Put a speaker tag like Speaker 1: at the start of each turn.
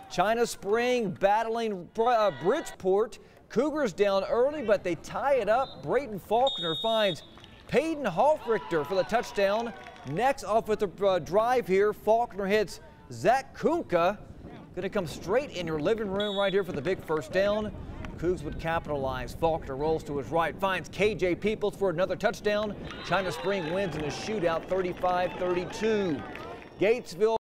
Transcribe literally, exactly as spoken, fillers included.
Speaker 1: China Spring battling uh, Bridgeport. Cougars down early, but they tie it up. Brayton Faulkner finds Peyton Hofrichter for the touchdown. Next off with the uh, drive here, Faulkner hits Zach Kunka. Going to come straight in your living room right here for the big first down. Cougs would capitalize. Faulkner rolls to his right, finds K J Peoples for another touchdown. China Spring wins in a shootout, thirty-five thirty-two. Gatesville